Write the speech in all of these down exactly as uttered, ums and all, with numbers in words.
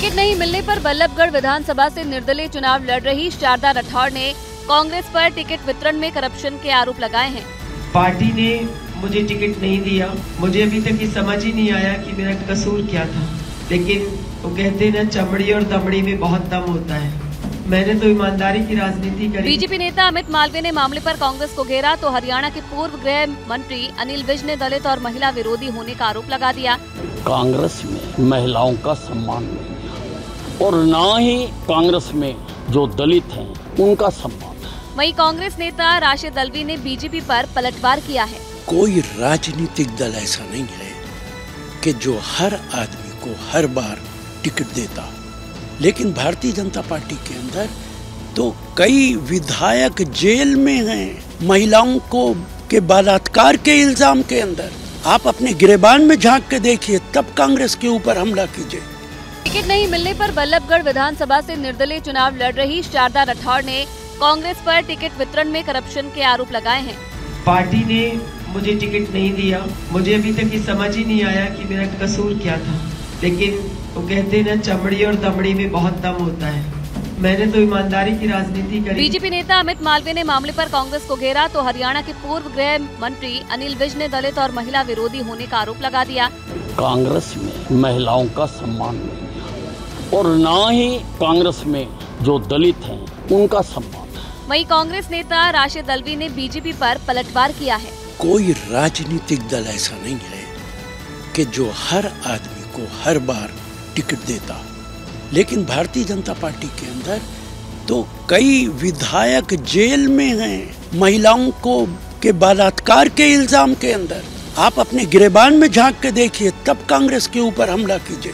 Ticket नहीं मिलने पर बल्लभगढ़ विधानसभा से निर्दलीय चुनाव लड़ रही शारदा राठौड़ ने कांग्रेस पर टिकट वितरण में करप्शन के आरोप लगाए हैं। पार्टी ने मुझे टिकट नहीं दिया, मुझे अभी तक ये समझ ही नहीं आया कि मेरा कसूर क्या था। लेकिन वो कहते हैं ना, चमड़ी और दमड़ी में बहुत दम होता है। मैंने तो ईमानदारी की राजनीति करी। बीजेपी नेता अमित मालवीय ने मामले पर कांग्रेस को घेरा तो हरियाणा के पूर्व गृह मंत्री अनिल विज ने दलित और महिला विरोधी होने का आरोप लगा दिया। कांग्रेस में महिलाओं का सम्मान नहीं है और न ही कांग्रेस में जो दलित हैं उनका सम्मान है। वहीं कांग्रेस नेता राशिद अल्वी ने बीजेपी पर पलटवार किया है। कोई राजनीतिक दल ऐसा नहीं है कि जो हर आदमी को हर बार टिकट देता, लेकिन भारतीय जनता पार्टी के अंदर तो कई विधायक जेल में हैं महिलाओं को के बलात्कार के इल्जाम के अंदर। आप अपने गिरेबान में झांक के देखिए, तब कांग्रेस के ऊपर हमला कीजिए। टिकट नहीं मिलने पर बल्लभगढ़ विधानसभा से निर्दलीय चुनाव लड़ रही शारदा राठौड़ ने कांग्रेस पर टिकट वितरण में करप्शन के आरोप लगाए हैं। पार्टी ने मुझे टिकट नहीं दिया, मुझे अभी तक ये समझ ही नहीं आया कि मेरा कसूर क्या था। लेकिन वो कहते हैं ना, चमड़ी और दमड़ी में बहुत दम होता है। मैंने तो ईमानदारी की राजनीति करी। बीजेपी नेता अमित मालवीय ने मामले पर कांग्रेस को घेरा तो हरियाणा के पूर्व गृह मंत्री अनिल विज ने दलित और महिला विरोधी होने का आरोप लगा दिया। कांग्रेस में महिलाओं का सम्मान नहीं है और न ही कांग्रेस में जो दलित हैं उनका सम्मान है। वहीं कांग्रेस नेता राशिद अल्वी ने बीजेपी पर पलटवार किया है। कोई राजनीतिक दल ऐसा नहीं है कि जो हर आदमी को हर बार टिकट देता, लेकिन भारतीय जनता पार्टी के अंदर तो कई विधायक जेल में हैं महिलाओं को के बलात्कार के इल्जाम के अंदर। आप अपने गिरेबान में झांक के देखिए, तब कांग्रेस के ऊपर हमला कीजिए।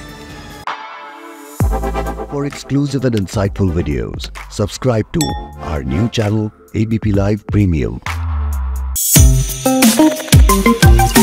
For exclusive and insightful videos, subscribe to our new channel A B P Live Premium.